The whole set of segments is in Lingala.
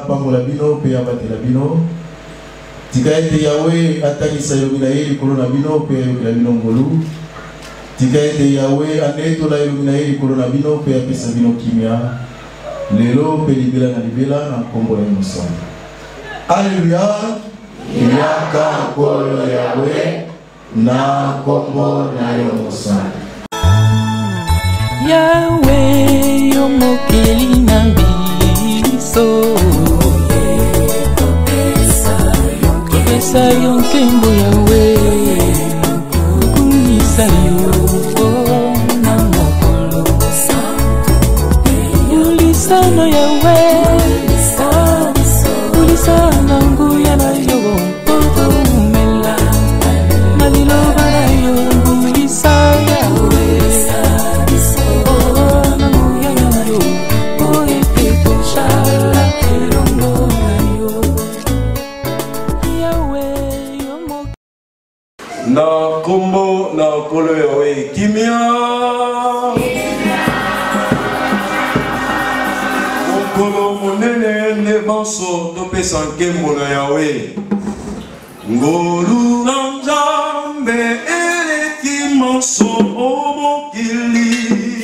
pambola bino pe abatela bino. Tika ete Yahweh atangisa yomina ye likolo na bino pe ayokela bino ngolu. Tika ete Yahweh anetola yomina ye likolo na bino pe apesa bino kimia. Lelo pe libela na libela na nkombo ya Mosantu. Alleluia. Yaka nkolo Yahweh na nkombo na yo Mosantu. Yahweh yo mokeli na biso. Kopesa yo nkembo Yahweh. Kumisa yo na mokolo. Ulisana Yahweh. Ulisana nguya na yo. Umela na liloba na yo. Ulisa Yahweh. Na kombo na kolo Yahweh kimia. Mokolo monene ne banso topesa nkembo na Yahweh. Ngolu na Nzambe eleki manso omokili.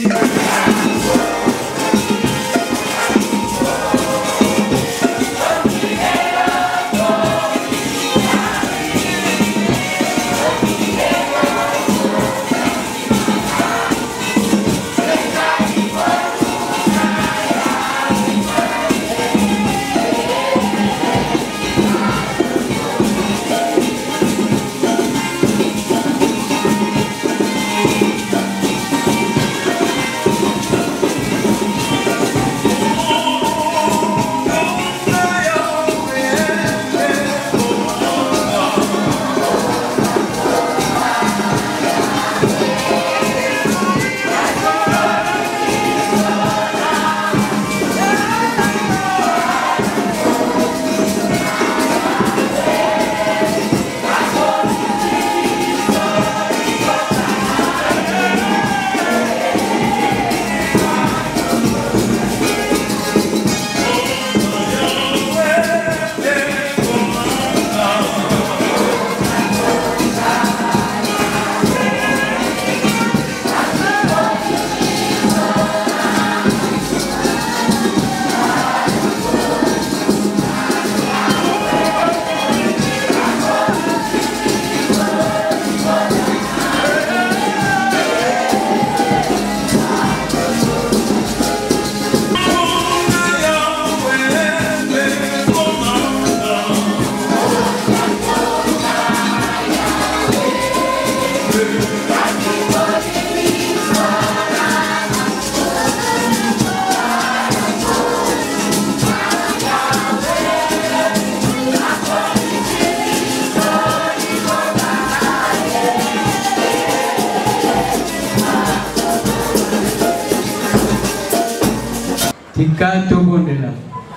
Tika tobondela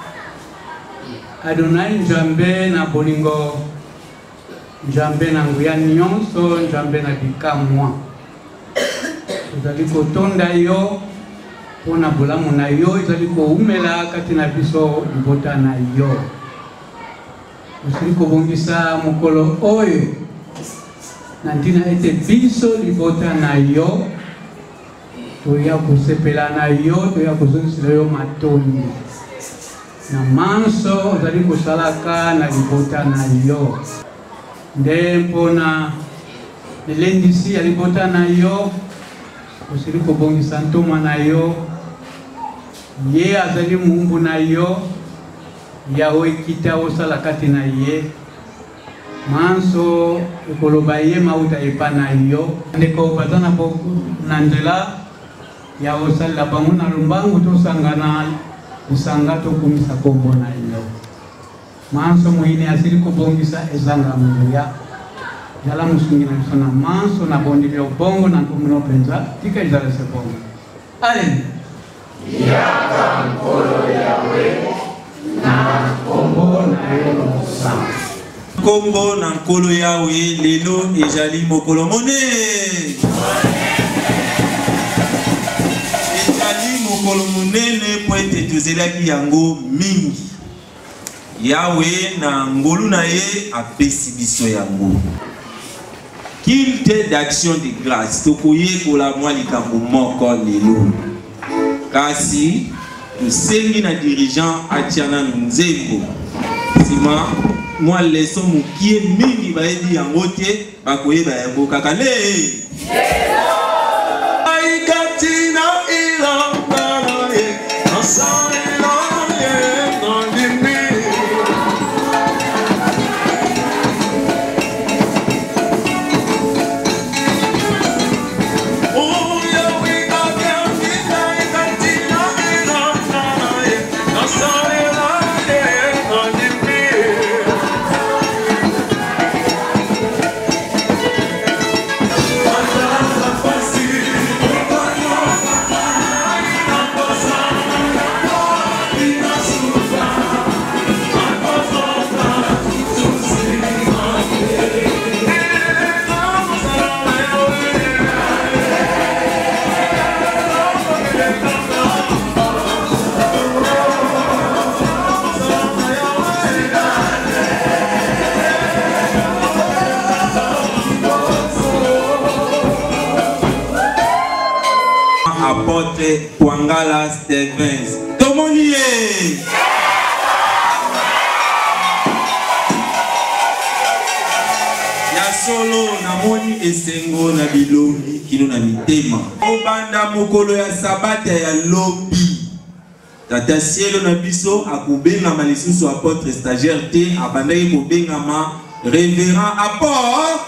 Adonai Nzambe na bolingo, Nzambe na nguya nyonso, Nzambe na bikamwa. Tozali kotonda yo pona bolamu na yo, ezali koumela kati na biso libota na yo. Osili kobongisa mokolo oyo na ntina ete biso libota na yo. Toya kusepela na yo, toya kuzongisila yo matondi. Na manso ozali kusalaka na libota na yo. Nde mpona elendisi ya libota na yo, osili kobongisa ntoma na yo. Ye azali mumbu na yo, yawe kita osala kati na ye. Manso ekoloba ye mauta epa na yo. Ndeko bazana boku na nzela ya osala bango na lumbangu tosangana usanga tokumisa kombo na yo. Manso muine asili kubongisa ezanga munguya. Yala musungi na bisona manso na bondi leo bongo na kumino penza tika izale se bongo. Ale yaka nkolo Yahweh na kombo na yo Mosantu. Kombo na nkolo Yahweh lelo ezali mokolo mone. Ezali mokolo monene po ete tozelaki yango mingi. Yahweh na ngolu na ye apesi biso yango. Culte d'action de grâce. Tokoye kola mwa likambo moko lelo. Kasi tosengi na dirigeant atiana nzembo. Sima mwa leson mukie mingi bayebi yango te bakoyeba yango kaka le. Apôtre Kwangala Stevens. Tomonié. Ya solo na moni esengo na bilongi kino na mitema. Obanda mokolo ya sabata ya lobi. Tata cielo na biso akubenga malisusu apôtre stagiaire te abandaki kobenga ma révérend apôtre.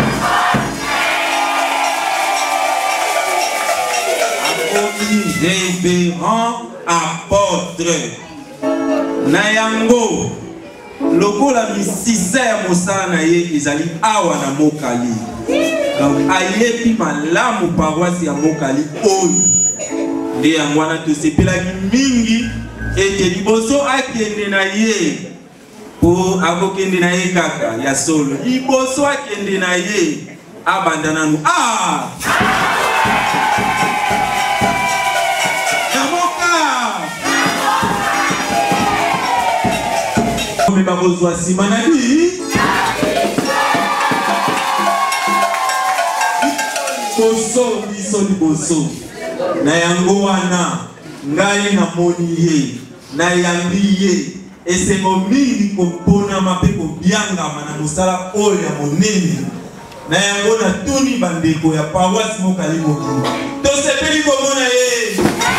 Révérend apôtre Nayango lokola misisa ya mosala na ye ezali awa na mokali. Donc ayebi malamu paroisse ya mokali oyo nde yango wana tosepelaki mingi ete liboso akende na ye po akokende na ye kaka ya solo liboso akende na ye abanda nanu mais pas besoin si manadi boso biso liboso na yango wana ngai na moni ye na yambi ye esengo mingi kompona mape kobiangama na mosala oyo ya monene na yango na tuni bandeko ya paroisse mokali mokili tosepeli komona ye.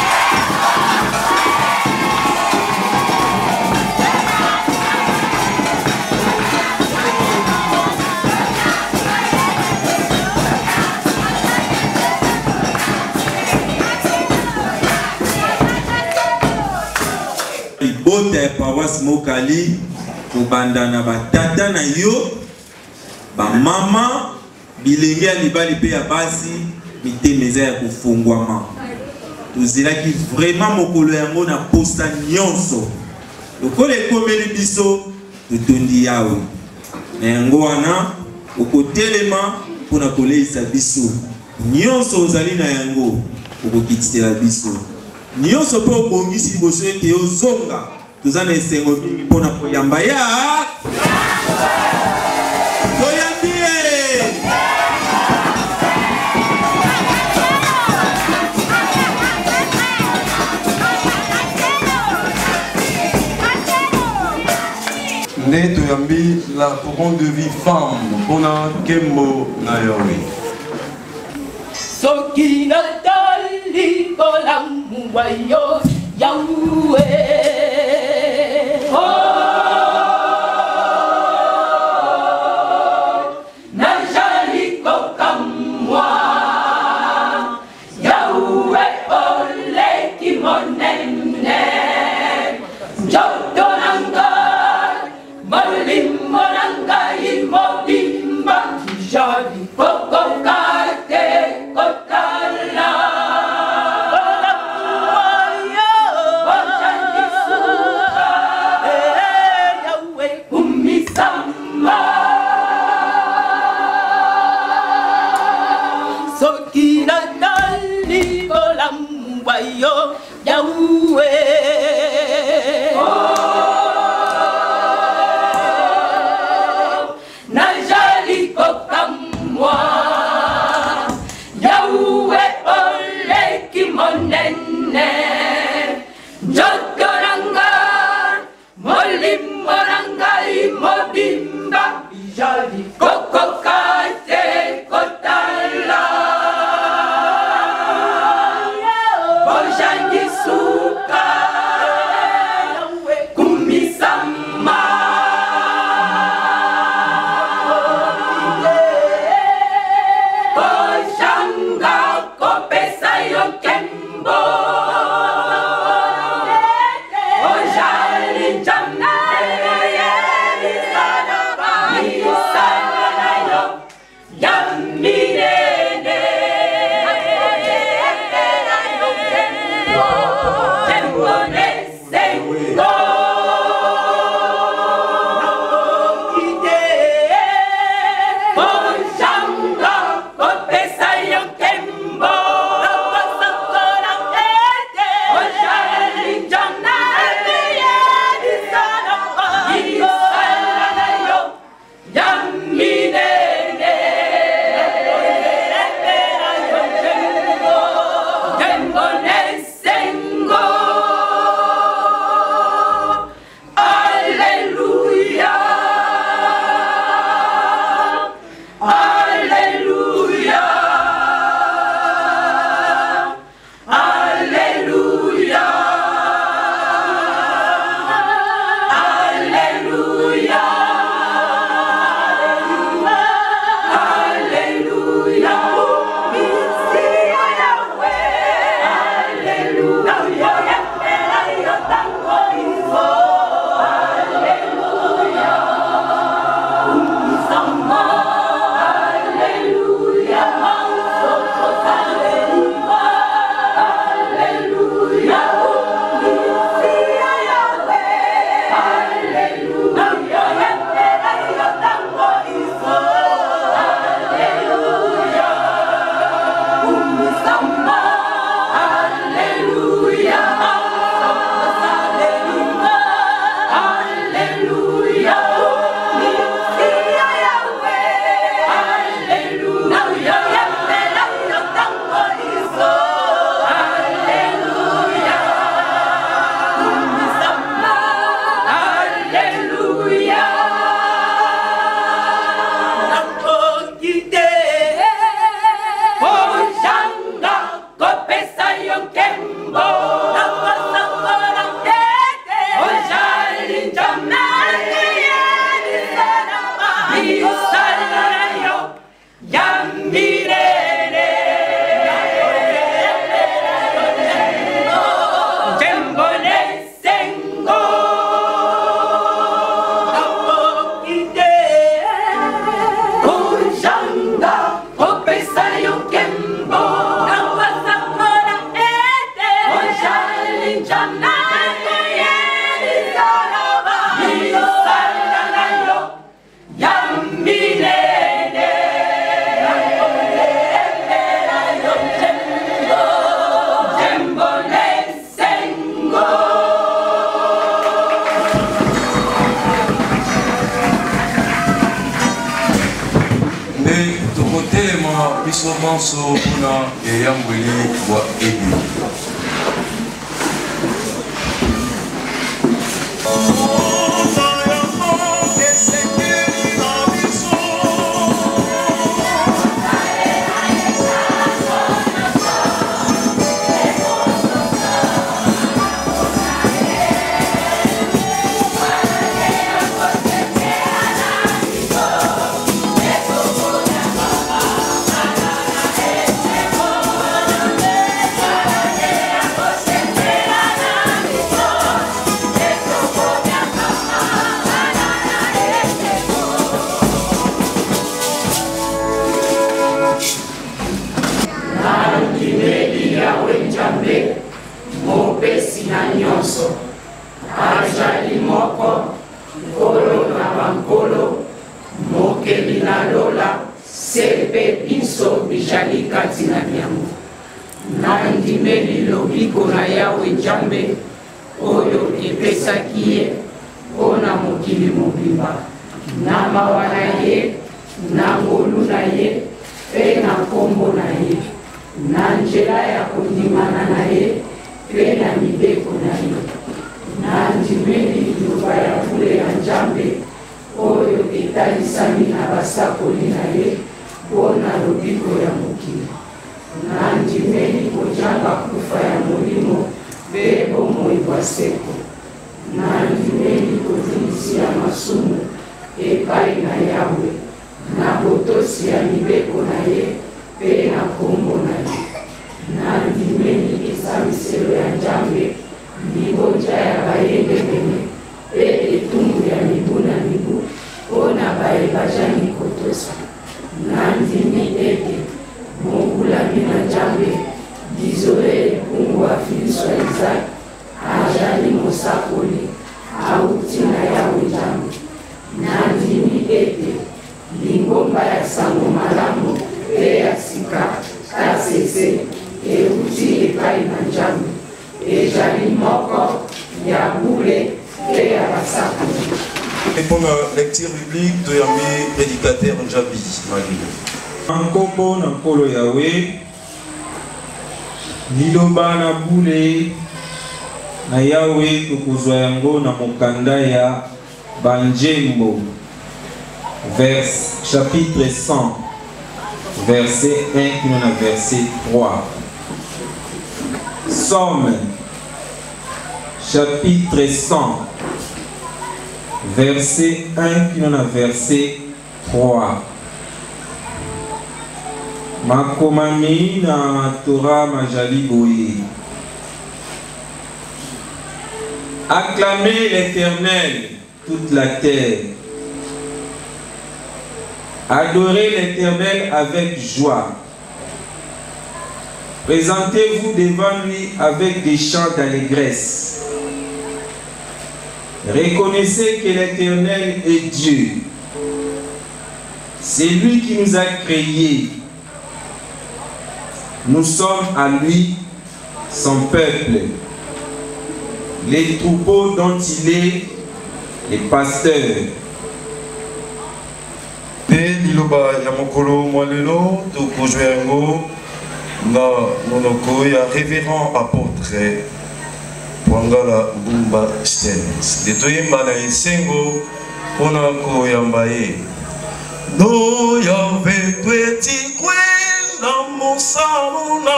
Bota ya paroisse mokali kobanda na batata na yo ba mama bilenge ya libali pe ya basi mitemeza ya kufungwama tozelaki vraiment mokolo yango na posta nyonso lokola ekomeli biso totondi yawe na yango wana okotelema mpona koleisa biso nyonso ozali na yango okokitela biso nyonso po obongisi liboso ete ozonga toza na esengo mingi mpona koyamba ya toyambi ye. Nde toyambi la couronne de vie femme mpona nkembo na Yahweh. Soki natali kolamu wayo Yahweh. biso manso mpona eyambweli bwa ebi. Mopesi na nyonso ajali moko nkolo na bankolo mokeli na lola sepe biso bijali kati na biango nandimeli lobiko na yawe nzambe oyo epesaki ye mpona mokili mobimba na mawa na ye na ngolu na ye mpe na nkombo na ye na nzela ya kondimana na ye mpe na mibeko na ye nandimeli liloba ya vule ya nzambe oyo etalisami na basakoli na ye mpona lobiko ya mokili nandimeli kojanga kufa ya molimo mpe bomoi bwa seko nandimeli kotilisi ya masumu epai na yawe na botosi ya mibeko na ye mpe na nkombo na ye nandimeli esamiselo ya nzambe libonza ya bayembebene mpe etumbu ya mibu na mibu mpona bayebajani kotosa nandimi ete mongulami na nzambe dizoe epungu afiliswa izaki ajali mosakoli auti na yawe nzambe nandimi ete lingomba ya sango malamu mpe ya sika kasese euti epai na nzambe ezali moko ya bule mpe ya basakoli. Et pour la lecture biblique de Yami, prédicateur Njabi Malilo. Nkombo na nkolo yawe liloba na bule na yawe tokozwa yango na mokanda ya banjembo chapitre 100 verset 1 kino na verset 3. Somme chapitre 100 verset 1 kino na verset 3. Makomami na Torah majali boye. Acclamez l'Éternel, toute la terre. Adorez l'Éternel avec joie. Présentez-vous devant lui avec des chants d'allégresse. Reconnaissez que l'Éternel est Dieu. C'est lui qui nous a créés. Nous sommes à lui, son peuple, les troupeaux dont il est les pasteurs. Pe liloba ya mokolo mwalelo tokozwa yango na monoko ya révérend apôtre Wangala Bumba Stearns. Detoyemba na esengo mpona koyamba ye. No yave tweti kwenda mosamuna.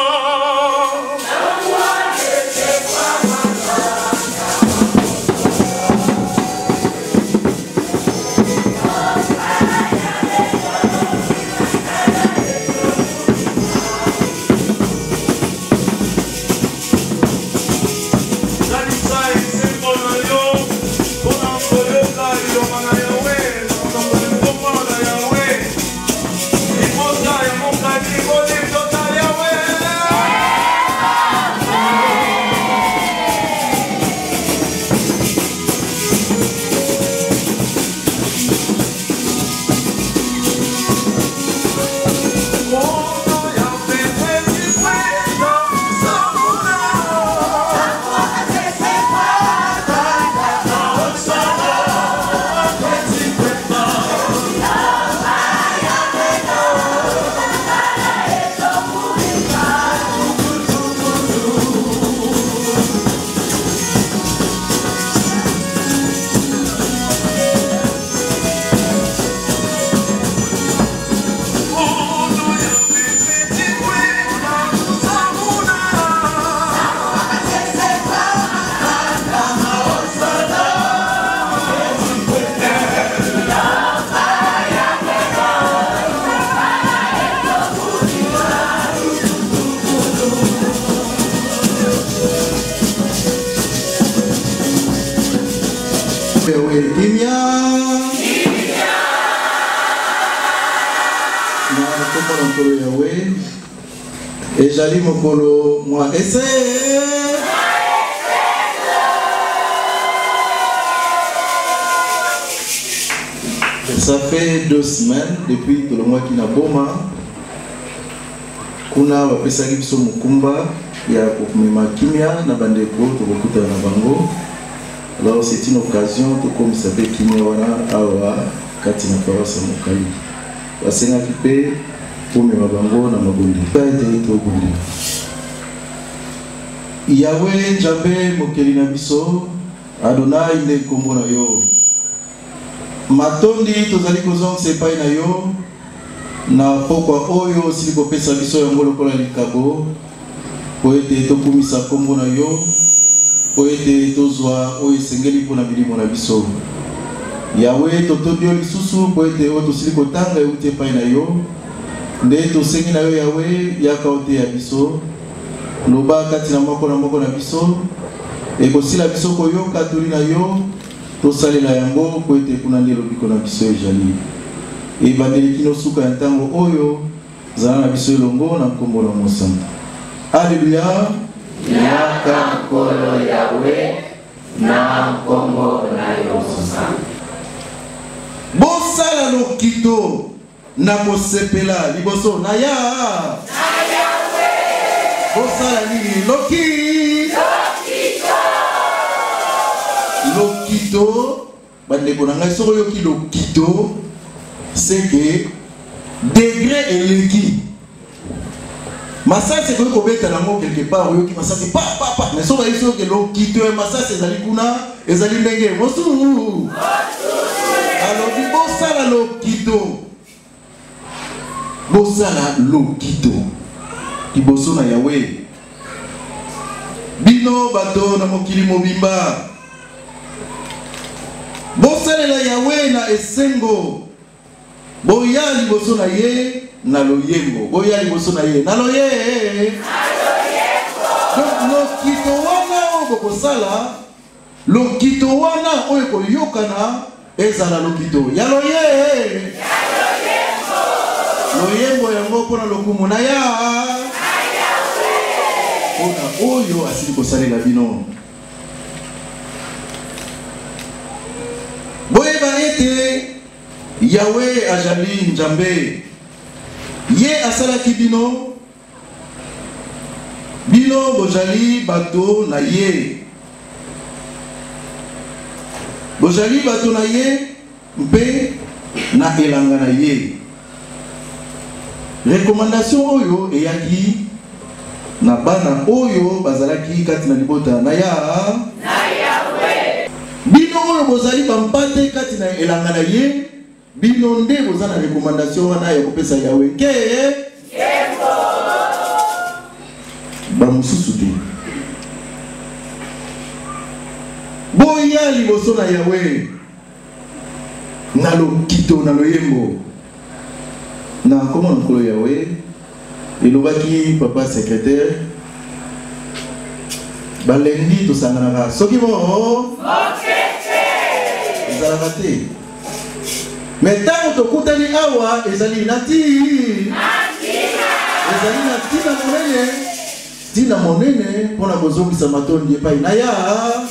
Yahweh. Nzambe kimia na kombo na nkolo yawe ezali mokolo mwa ese ça fait 2 semaines depuis tout le mois qui n'a boma kuna bapesaki biso mokumba ya komema kimia na bandeko tokokutana na bango. Alors c'est une occasion to komisa pe kimia wana awa kati na paroisse Mokali basengaki mpe komema bango na mabondi ete tobondi. Yawe Nzambe mokeli na biso Adonai nde kombo na yo matondi tozali kozongisa epai na yo na pokwa oyo osili kopesa biso yango lokola likabo po ete tokumisa kombo na yo po ete tozwa oyo esengeli mpona milimo na biso. Yawe totondi yo lisusu po ete oyo tosili kotanga euti epai na yo nde tosengi na yo Yawe yaka ote ya biso loba kati na moko na biso ekosila biso koyoka toli na yo tosalela yango po ete kuna nde lobiko na biso ezali ebandeli kino suka ya ntango oyo zala na biso elongo na nkombo na mosantu. Alleluya. Yaka nkolo Yawe na nkombo na yo mosantu. Bosala lokito na kosepela liboso na Yawe. Bosala nini lokito bandeko na ngai soko yoki lokito c'est que degré eleki masasi ko kobeta nango quelque part yoki masasi pa mais soko iso ke lokito e masasi ezali kuna ezali ndenge mosu alors bosala lokito liboso na Yawe bino bato na mokili mobimba bosalela Yawe na esengo boya liboso na ye na loyembo boya liboso na ye na loyembo. Donc lokito wana oyo kosala lokito wana oyo koyokana ezala lokito ya loyembo yango mpona lokumu na ya mpona oyo asili kosalela bino. Boyeba ete Yawe azali Nzambe ye asalaki bino bozali bato na ye mpe na elanga na ye. Recommandation oyo eyaki na bana oyo bazalaki kati na libota na Yawe. Bino oyo bozali bampate kati na elanga na ye bino nde boza na recommandation wana ya kopesa Yawe ke bamosusu te. Boya liboso na Yawe na lokito na loyembo na nkombo na nkolo Yawe elobaki papa secrétaire balendi tosanganaka soki mo ezalaka te mais ntango tokutani awa ezali na tina monene mpona kozongisa matondi epai na Yawe.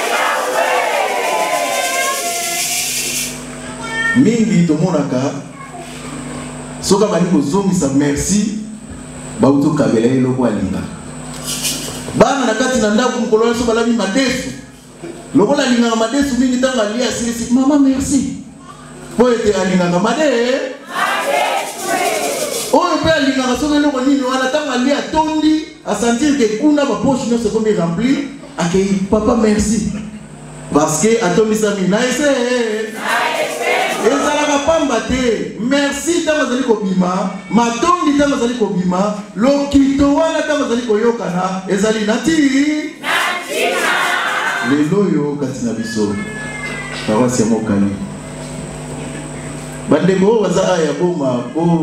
Mingi tomonaka soka bali kozongisa merci bauto kabela eloko alinga bana na kati na ndako mokolo so balami madesu lokola alinga madesu mingi tanga lia silisi mama merci po ete alinga madesu oyo pe alinga soka eloko nini wana tanga lia tondi a sentir que kuna ba poche no se comme rempli akei papa merci parce que atomisa mina ezalaka pamba te merci ntango azali kobima matondi ntango azali kobima lokito wana ntango azali koyokana ezali ntina lelo oyo kati na biso paroisse ya Mokali bandeko oyo baza aya boma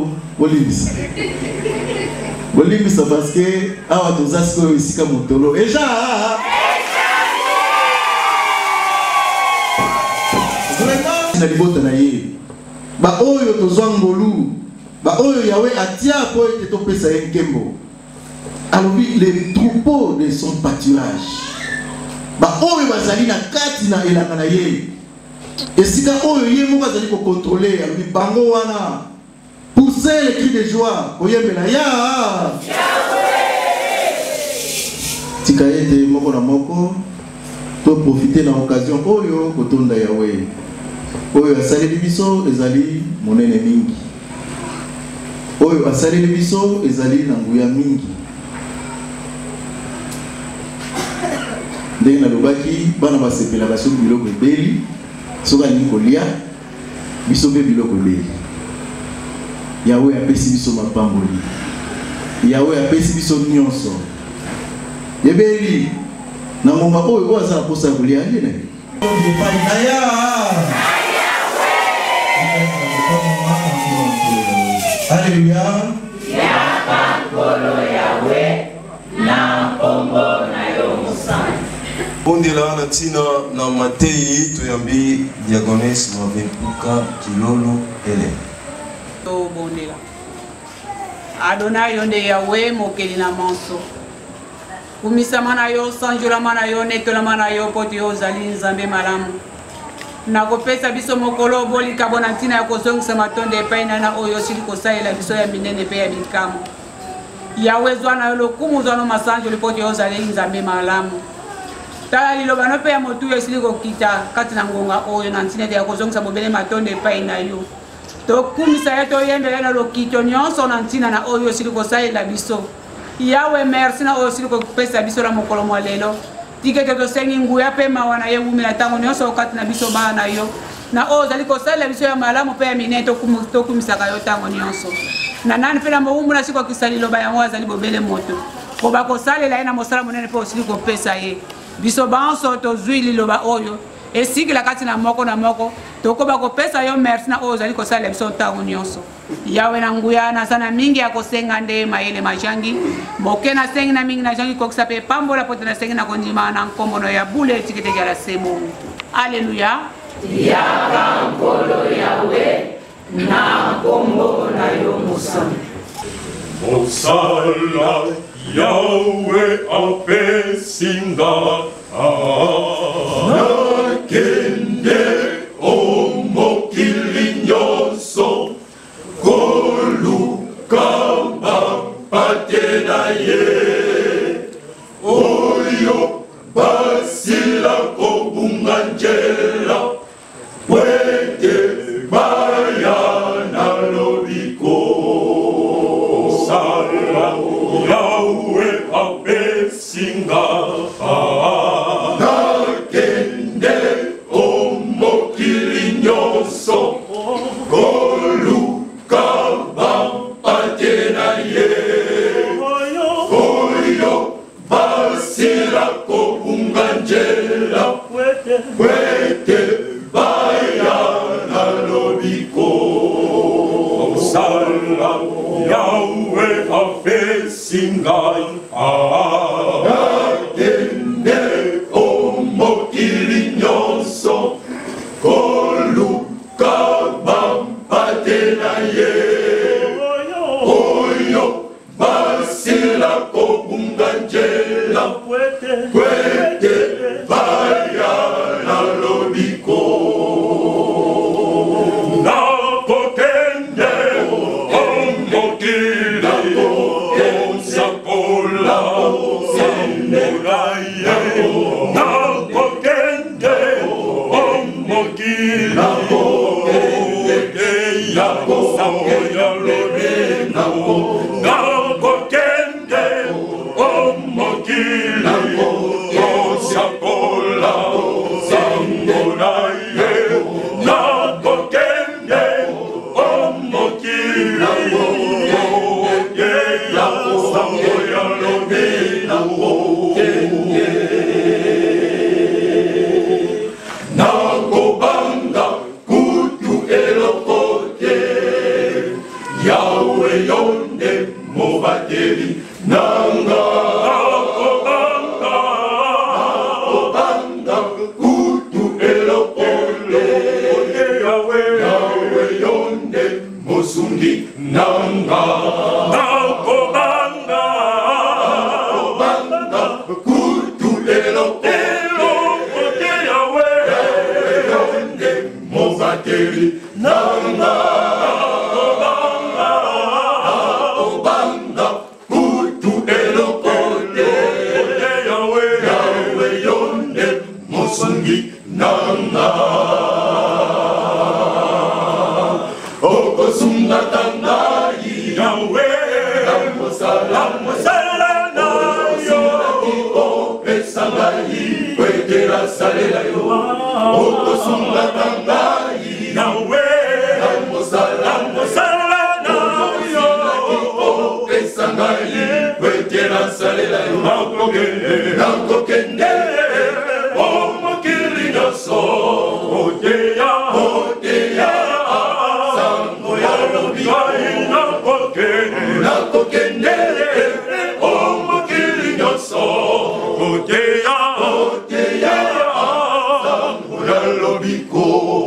bolimbisa parce que awa toza sikoyo esika motolo eja na libota na ye ba oyo tozwa ngolu ba oyo yawe atia po ete topesa ye nkembo alobi les troupeaux de son pâturage ba oyo bazali na kati na elanga na ye esika oyo ye moko azali kokontrole alobi bango wana poussez les cris de joie koyembela ya tika ete moko na moko to profiter na occasion oyo kotonda yawe oyo asaleli biso ezali monene mingi oyo asaleli biso ezali na nguya mingi ndenge nalobaki bana basepelaka soki biloko ebeli soki alingi kolia biso mpe biloko ebeli yawe apesi biso mapamboli yawe apesi biso nyonso ebeli na ngomba oyo aza na posa ya kolia ndene Alléluia. Bondela na tina na Matei toyambi diagonesse mavepuka kilolo ele. To bondela. Adonai yonde Yahweh mokeli na manso. Kumisama na yo sanjulama na yo netolama na yo poti yo zali nzambe malamu. Nakopesa biso mokolo boli kabona ntina ya kozongisa matonde epai na oyo sili kosalela biso ya minene pe ya bikamu. Yawe zwana yo lokumu zwana masanjo lipoti yo zali nzambe malamu. Tala liloba no pe ya motu yo sili kokita kati na ngonga oyo na ntina ya kozongisa bobele matonde epai na yo. Tokumisa yeto yembele na lokito nyonso na ntina na oyo sili kosalela biso. Yawe merci na oyo sili kopesa biso la mokolo mwa lelo. Tikete to sengi nguya pe mawana ye wumila tango nyonso okati na biso bana yo na oyo zali kosalela biso ya malamu pe ya minene tokumisaka yo tango nyonso na nani pe na mowumbu na siko kisali loba yango azali bobele moto po bakosalela ye na mosala monene pe osili kopesa ye biso banso tozwi liloba oyo esikila kati na moko tokoba kopesa yo merci na oyo zali kosalela biso tango nyonso yawe na nguya na sana mingi ya kosenga nde mayele majangi moke na sengi na mingi na jangi kokisa pe pambola pote na sengi na kondima na nkombono ya bule tikete ya la semo. Alléluia. Yaka nkolo yawe na kombo na yo musana. Mosala yawe apesinga nakende omokili nyonso koluka bapate na ye oyo basila kobunga njela wete baya na lobiko sala yawe apesinga nakende omokili nyonso koluka bapate na ye oyo basila kobunga njela wete baya na lobiko sala yawe apesinga nakende omokili nyonso koluka bapate na ye oyo basila kobunga njela kwete baya na lobiko nakokende omokili onsakola semuraye nakokende omokili samoya lobina nakokende omokili onsakola semuraye nakokende omokili samoya lobina nakobanga kutu elokote yawe yonde mobateli nanga nakobanga kutu elokote mosala na yo opesa ngai kwete nasalela yo okosungaka ngai yawe na mosala na yo opesa ngai kwete nasalela yo nakokende o mokili nyonso oteya sango ya lobi nakokende o mokili nyonso oteya sango ya lobiko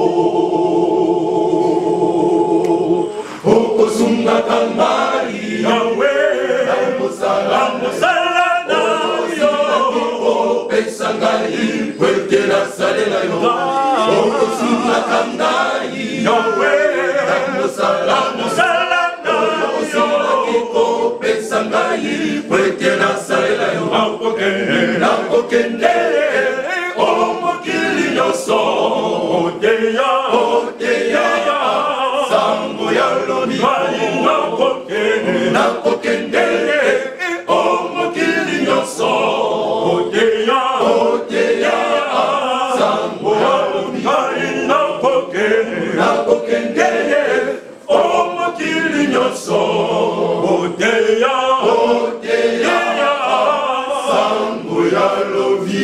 okosungaka ngai yawe na mosala na yo opesa ngai kwete nasalela yo okosungaka ngai yawe na mosala na yo opesa ngai kwete nasalela yo nakokende o mokili nyonso oteya sango ya lobi nakokende o mokili nyonso oteya sango ya lobi nakokende o mokili nyonso oteya sango ya lobi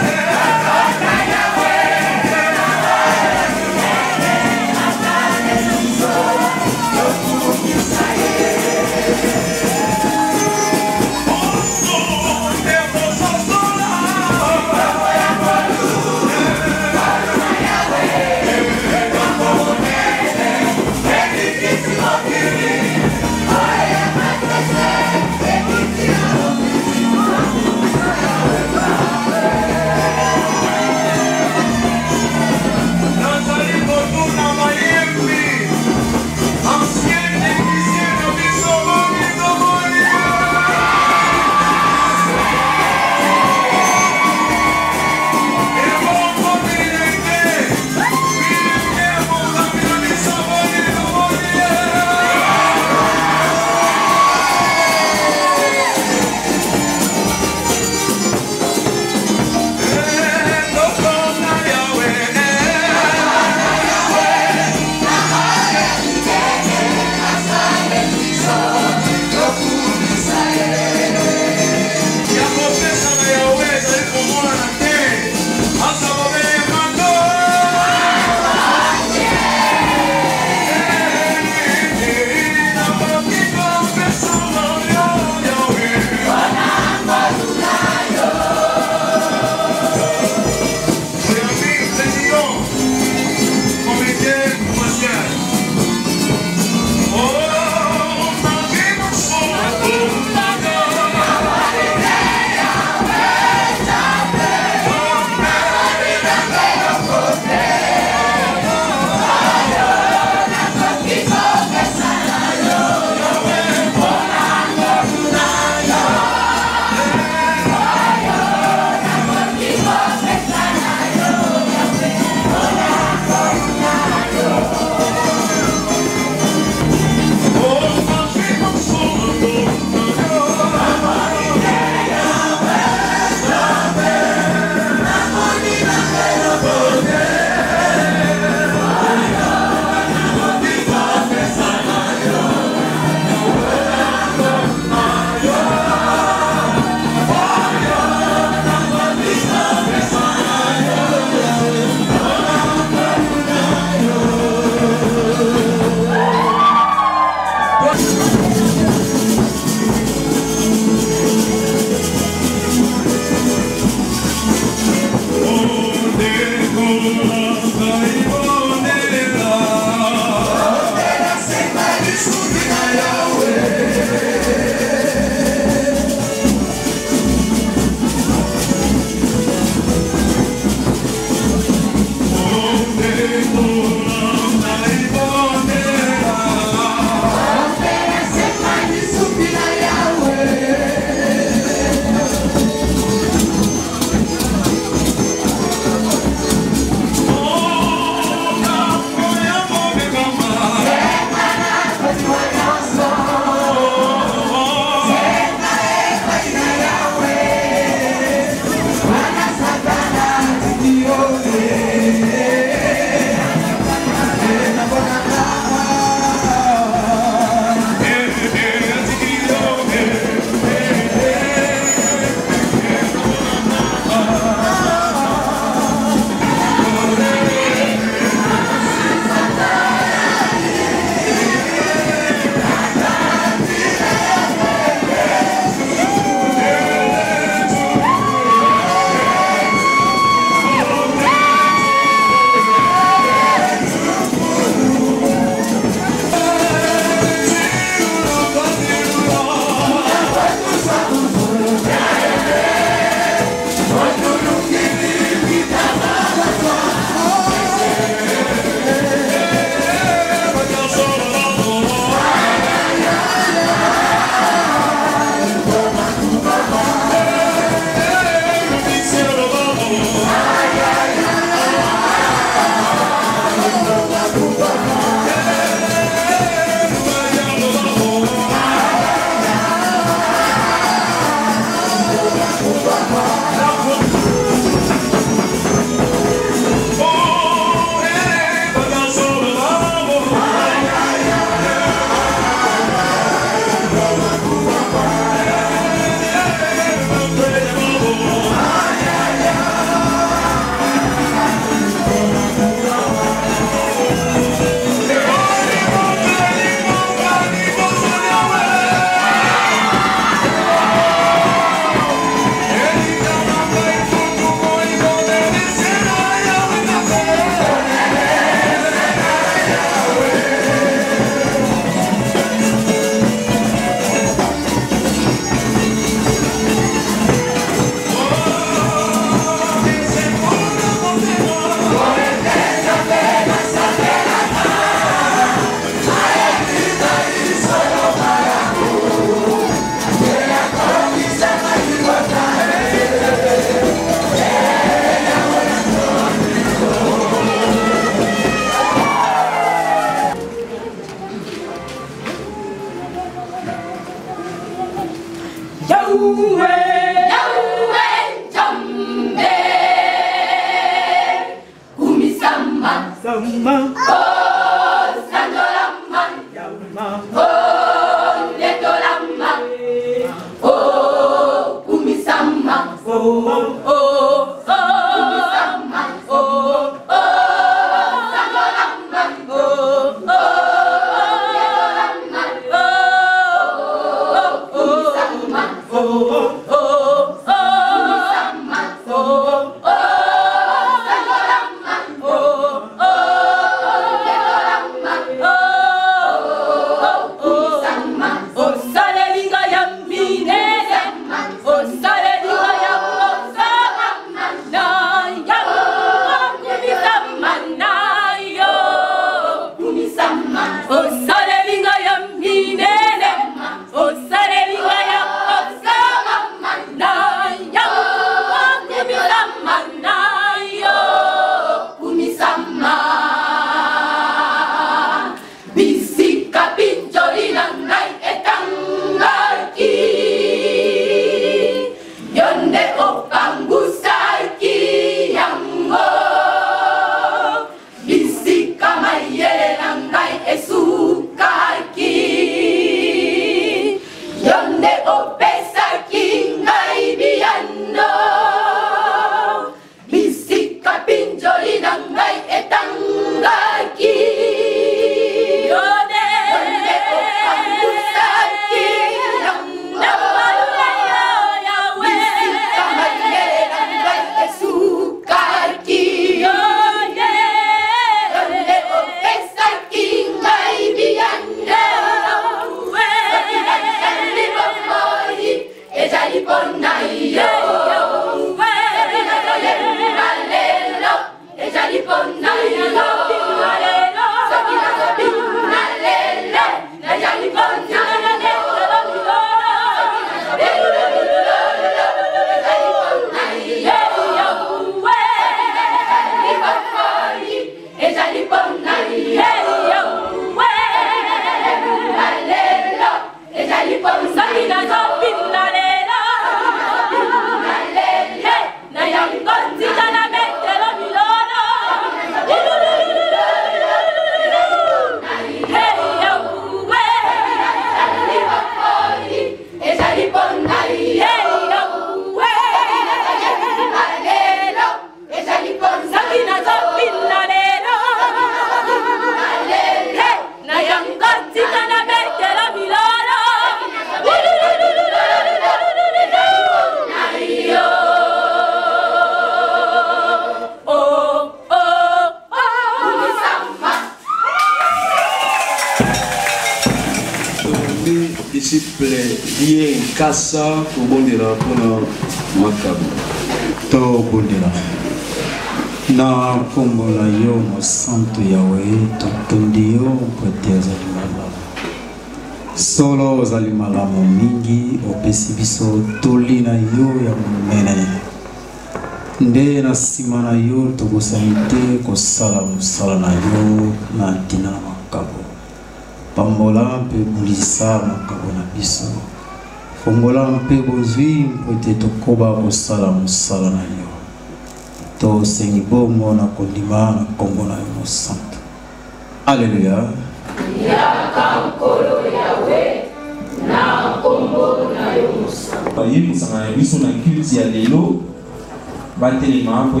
multiples liens kasa kobondela mpona makambo tobondela na nkombo na yo mosantu yawe totondi yo mpwete ozali malamu solo ozali malamu mingi opesi biso toli na yo ya monene nde na nsima na yo tokosani te kosala mosala na yo na ntina na makambo pambola mpe bulisa makambo na biso fongola mpe bozwi mpo ete tokoba kosala mosala na yo tosengi bongo na kondima na nkombo na yo mosantu alleluya yaka nkolo yawe na nkombo na yo mosantu baye kosangana biso na culte ya lelo batelema mpo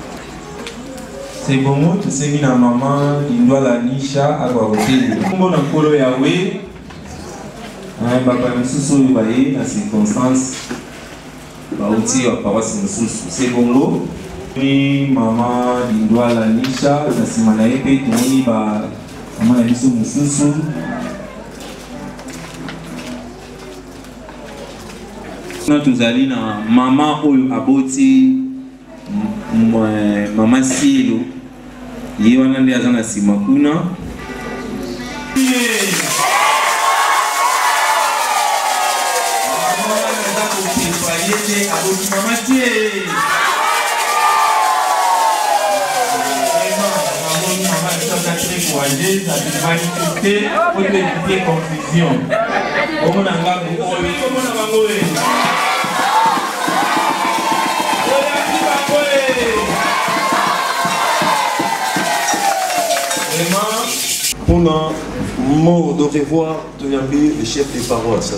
sebongo tosengi na mama lindwala nisha alwa kotelema nkombo na nkolo yawe bapa mosusu oyo baye na circonstance bauti ya paroisse mosusu sebongo ni mama lindwala nisha na nsima na ye mpe tomoni mama na biso mosusu na tozali na mama oyo aboti mama sielo ye wana nde aza na nsima kuna mama tie très courageuse, ça peut manifester pour éviter confusion. Comment on a on a mot de revoir de Yambi, le chef des paroisses.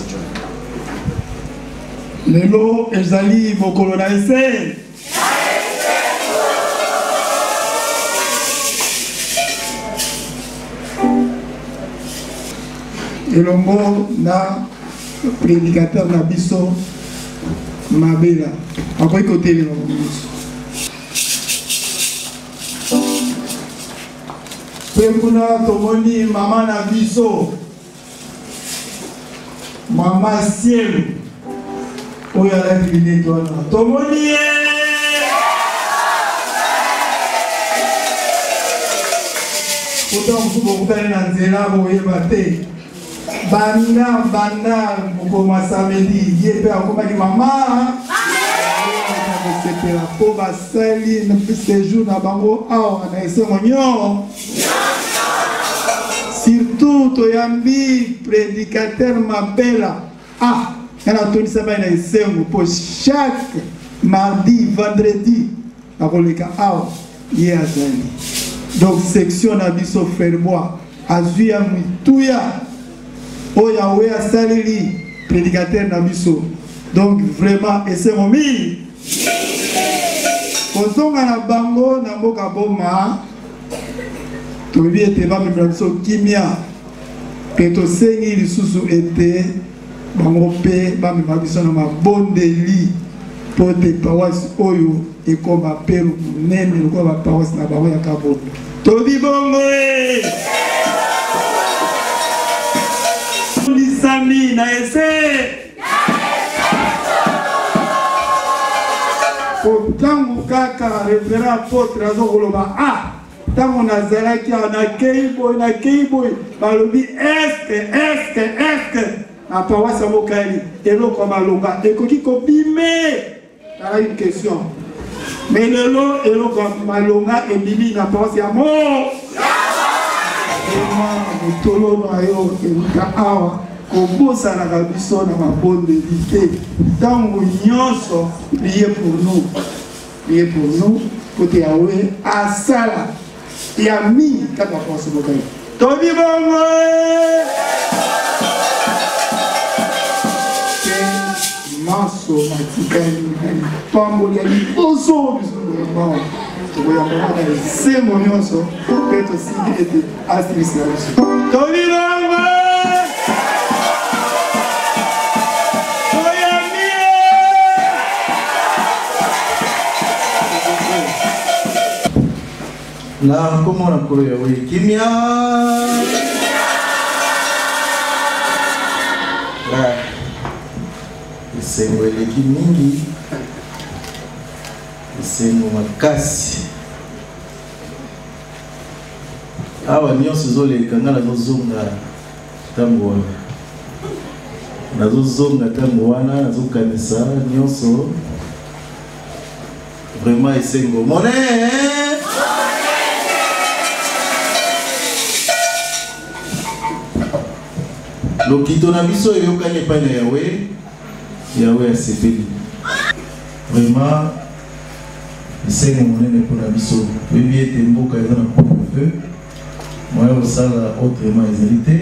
Lelo ezali mokolo na ese. Elongo na prédicateur na biso Mabela. Après côté le Pembuna tomoni mama na biso. Mama ciel. Oya la divine toi na. Tomoni Autant vous pouvez na nzela boye bate. Banda mokoma samedi yepe akomaki mama sepela po basali na séjour na bango awa na esengo nyo surtout toyambi prédicateur Mabela yana tonisa bai na esengo po chaque mardi vendredi akoleka awa ye azali donc section na biso Ferbois azwi ya mituya Oya Oya Salili, prédicateur Nabiso. Donc vraiment, et c'est mon mi. Quand on a la bango, na boka boma, tu lui était pas me so kimia. Que to sengi li susu était bango pe ba me mabiso na ma bonde li pour te paroisse oyo et comme ma père nene ko ba paroisse na bango ya kabo. To di bongo Sami na ese tangu kaka révérend apôtre azokoloba tango nazalaki na keiboy balobi eske na paroisse ya mokali eloko malonga ekoki kobime tala une question mais lelo eloko malonga ebimi na paroisse ya mo motolo na yo eluka awa kobosa na kabiso na mabonde te tango nyonso priez pour nous côté yawe asala ya mi kaka pense bokai tobi bongo ke maso matikani pambo ya liboso biso bon toya mona semo nyonso pe to sigi ete astrisi na biso tobi bongo La como na kolo ya we kimia esengo eleki mingi, esengo makasi. Awa nyonso ezoleka nga nazozonga ntango wana. Nazozonga ntango wana, nazokanisa nyonso. Vraiment esengo. Monnaie! Lokito na biso eyokani epai na Yahweh asepeli. Vraiment esengo monene mpona biso. Toyebi ete mboka eza na couvre-feu. Moyen kosala autrement ezali te.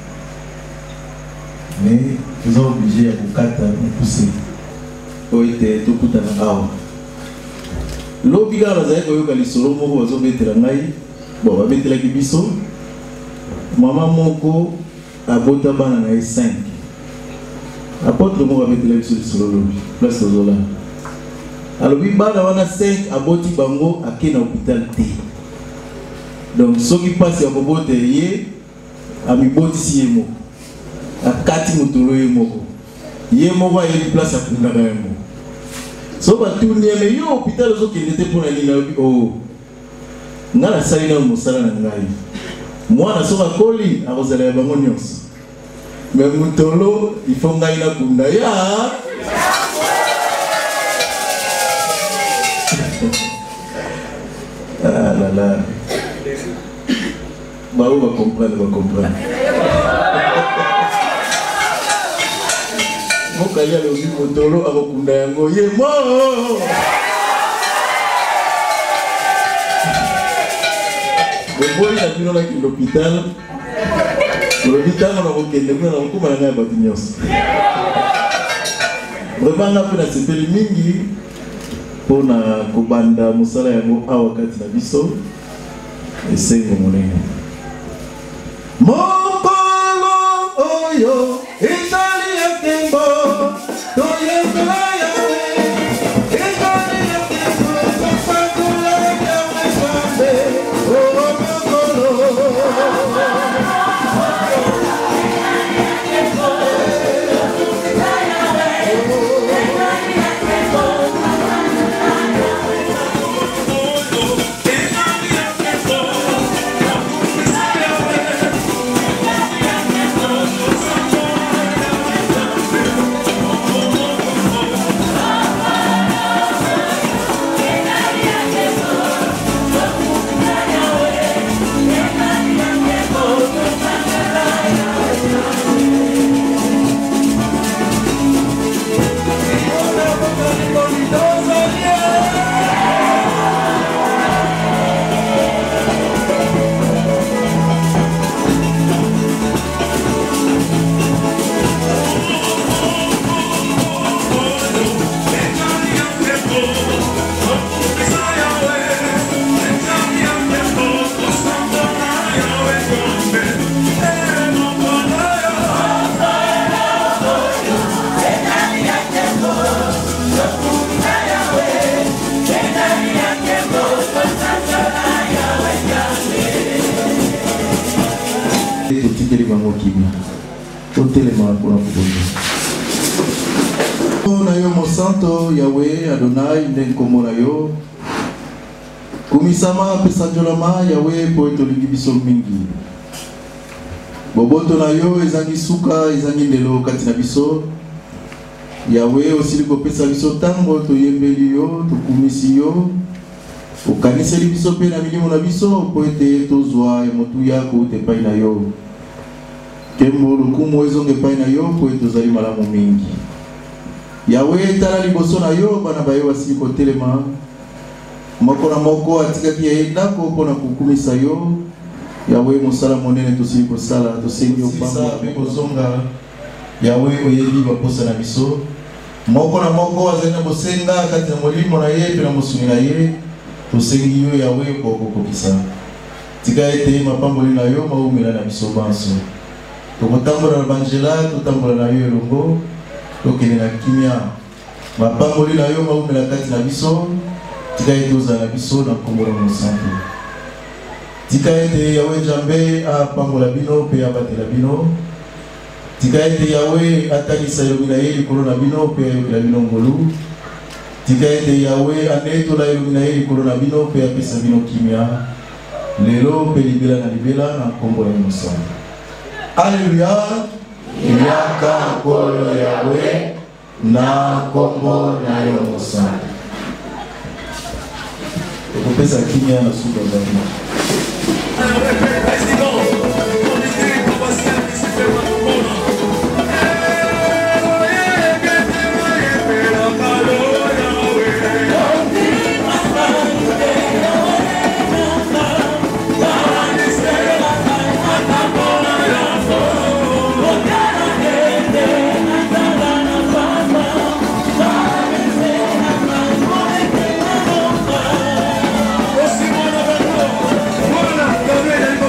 Mais nous sommes obligés à vous pousser. Pour être tout à l'heure. L'obiga bazali koyoka lisolo moko bazobetela ngai. Bon, babetela kibiso. Maman moko abota bana na 5. Apôtre moko abetela biso lisolo lobi. Place ozola. Alobi bana wana 5 aboti bango ake na hôpital te. Donc soki passe ya kobote ye amibotisi ye moko. Akati mutolo ye moko. Ye moko ayebi place akundaka ye moko. So batuni eme yo hôpital ozokende te mpona nini alobi oh. Nga nasali na mosala na ngai. Mwana soki akoli akozala ya bango nyonso. Me mutolo ifo ngai nakunda ya. Ah la la. Bao va comprendre. Mokaya le bi motolo akokunda yango ye mo. Boboyi na bino na l'hôpital. L'hôpital na kokende kuna na kokuma na bato nyonso. Vraiment na pena sepeli mingi pona kobanda mosala yango awa kati na biso. Esengo monene. Mokolo oyo ezali etembo toyembela yawe ezali etembo tofatula yawe Nzambe o mokolo na yo mosanto Yahweh Adonai ndenkomo na yo kumisama pesa njolama Yahweh po etolingi biso mingi boboto na yo ezangi suka ezangi ndelo kati na biso Yahweh osili kopesa biso tango toyembeli yo tokumisi yo okaniseli biso pe na milimo na biso po ete tozwa motu yako utepai na yo kembo lukumu ezonge pai na yo po ete tozali malamu mingi Yahweh tala liboso na yo bana bayo basili kotelema moko na moko atikaki ye ndako mpona kokumisa yo Yahweh mosala monene tosili kosala tosengi opamba pe kozonga Yahweh oyebi baposa na biso moko na moko azali na bosenga kati na molimo na ye pe na mosuni na ye tosengi yo Yahweh kokokokisa tika ete mapamboli na yo maumela na biso banso tokotambola na banjela totambola na yo elongo tokende na kimia mapamboli na yo maumela kati na biso tika ete ozala na biso na nkombo na mosantu tika ete Yahweh Nzambe apambola bino pe abatela bino tika ete Yahweh atanisa yomina yeli kolona bino pe yokela bino ngolu tika ete Yahweh anetola yomina yeli kolona bino pe apesa bino kimia lelo pe libela na libela na kombo ya Musala. Alleluia. Yaka kolo Yahweh na kombo na yo Musala. Kupesa kimia na suko za Mungu. Simona,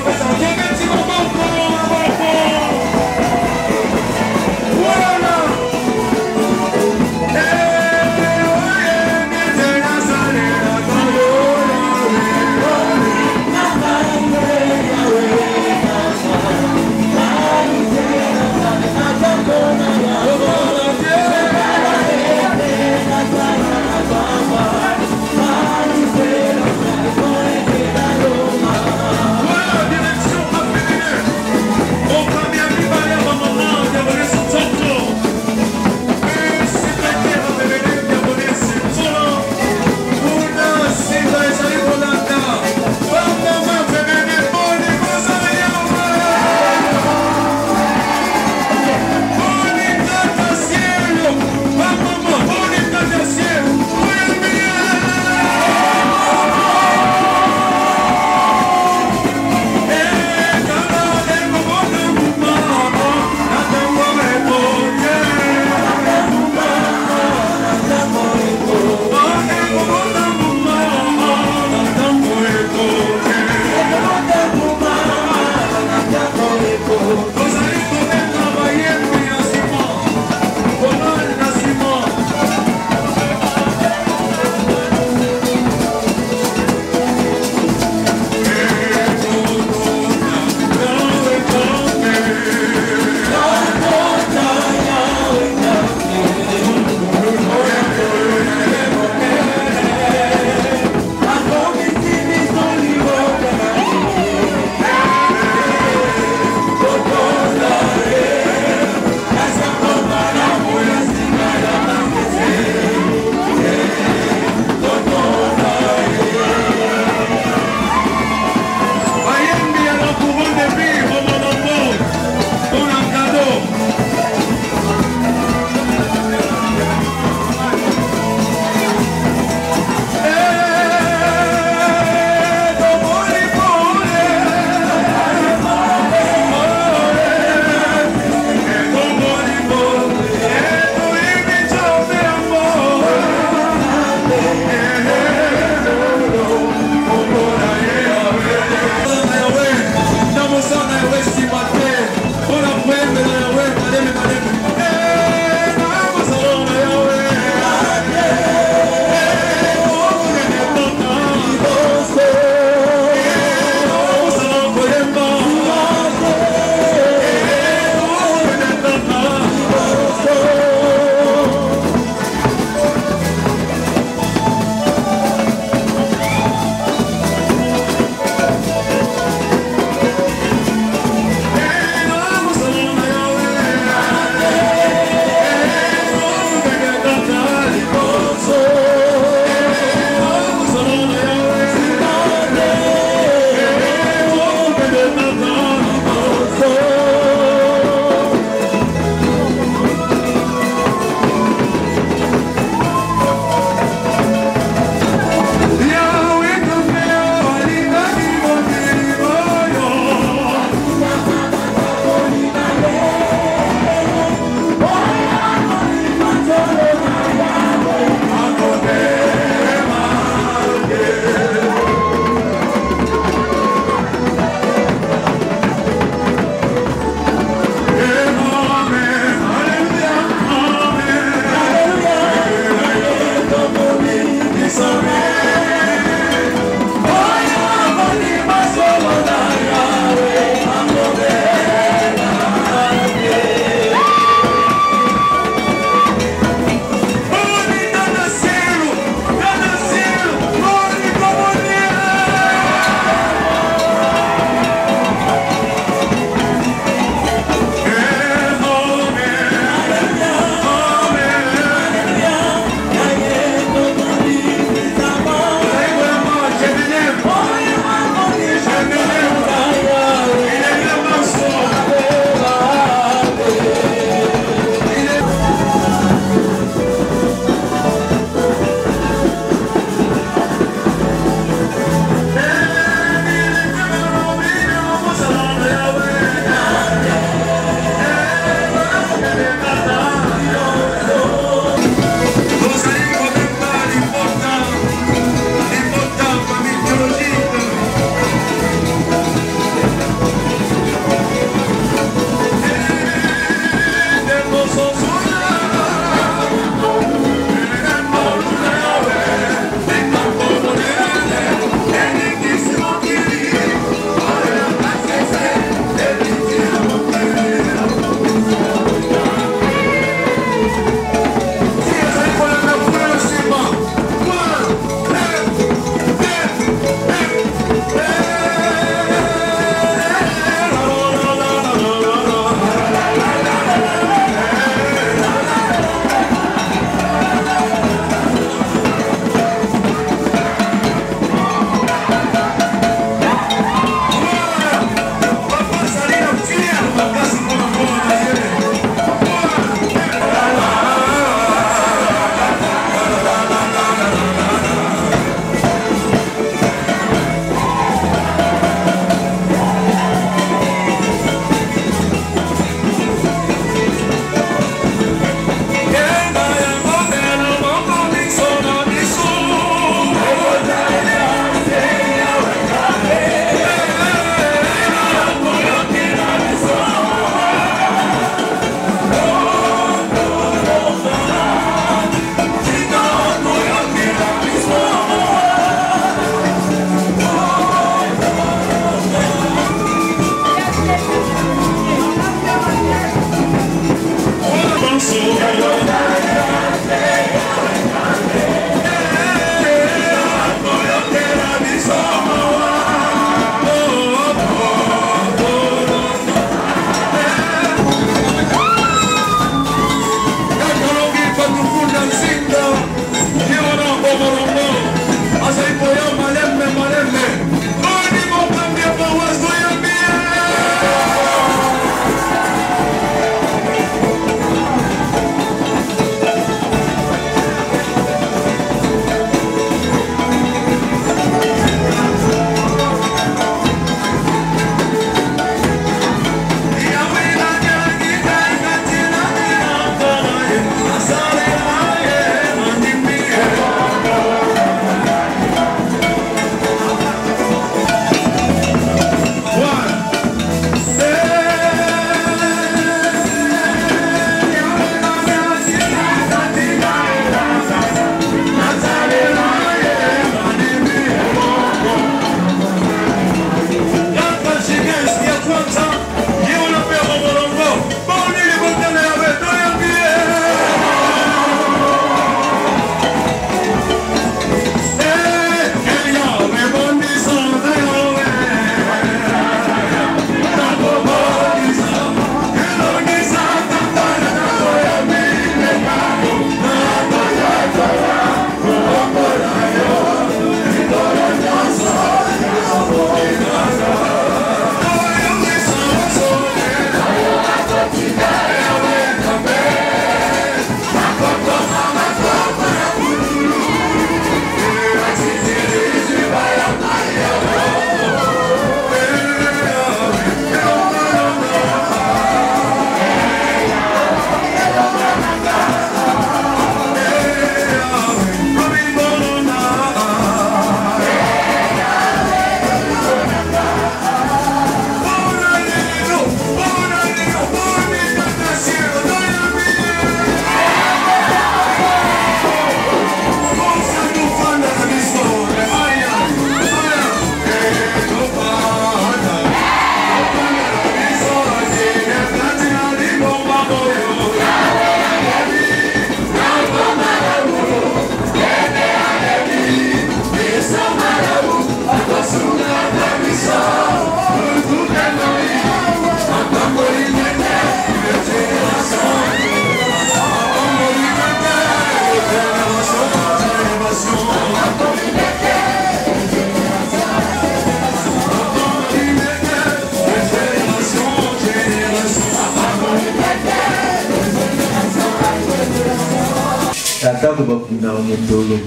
na motolo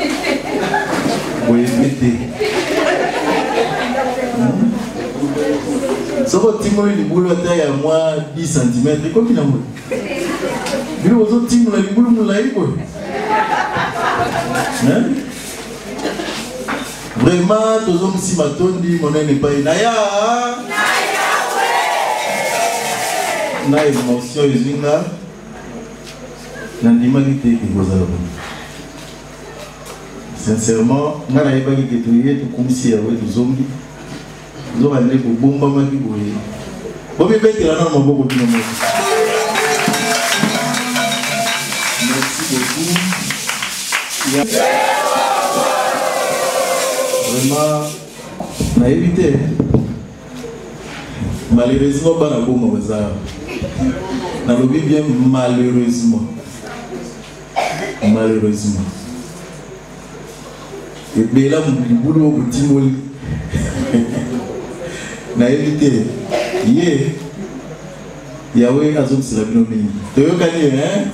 boyebete soko timoli libulu ata ya mwa 10 cm ekoki na moi bino ozotimola libulu molai boye vraiment tozomosima tondi monene epai na ya na émotion ezinga nandimaki te ekozala sincèrement nga nayebaki ke toye tokumisi yawe tozongi tozobande kobombamaki boye bomibetela na maboko bino moko merci beaucoup vraiment nayebi te malheureusement bana bomba baza nalobi bien malheureusement ebela libulu oyo botimoli nayebi te ye yawe azomisela bino mingi toyokani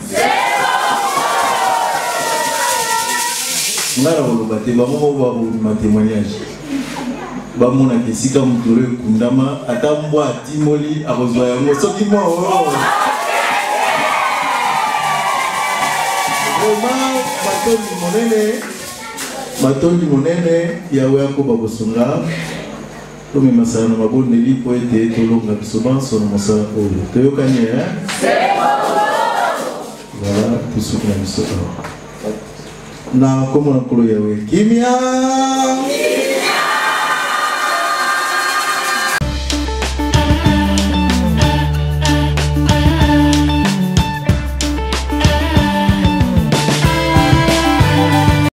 nga na koloba te bamoko baboma témoignage bamonaka esika moto oyo ekundama ata mbwa atimoli akozwa yango soki mo vraiment matondi monene yawe akoba kosunga tomemasala na mabondeli po ete tolonga biso banso na mosala oyo toyokani voilà tosuki na biso awa na komona nkolo yawe kimia